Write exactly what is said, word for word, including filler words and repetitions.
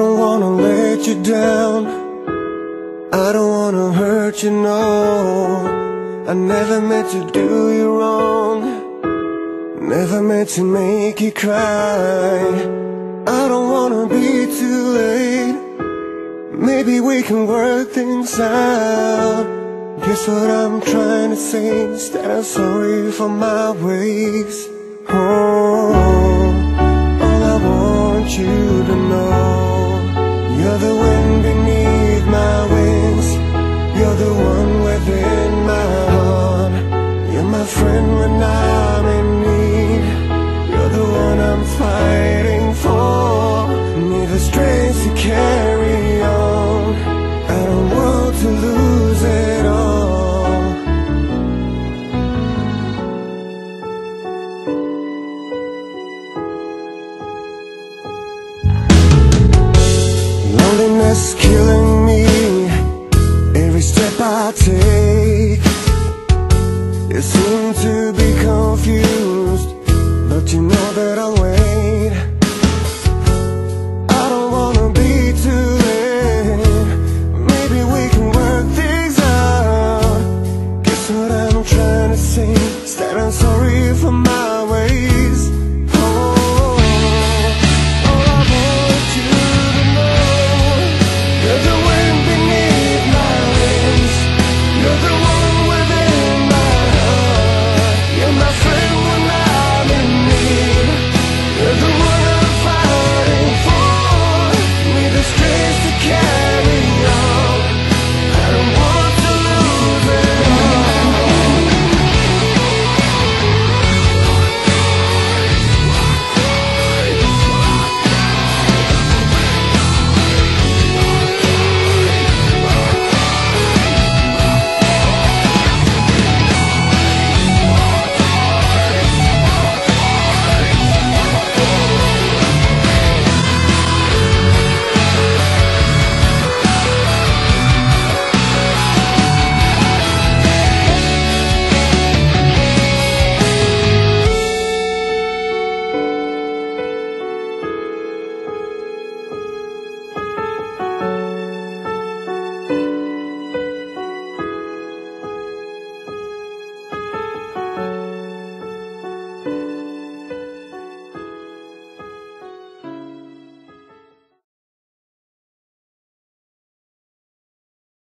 don't wanna let you down, I don't wanna hurt you, no. I never meant to do you wrong, never meant to make you cry. I don't wanna be too late, maybe we can work things out. Guess what I'm trying to say is that I'm sorry for my ways. Oh, all I want you to know, you're the wind beneath my wings, you're the one within my heart. You're my friend when I'm in need, you're the one I'm fighting for. Need the strength to carry on, I don't want to lose it all. Loneliness killing me, every step I take.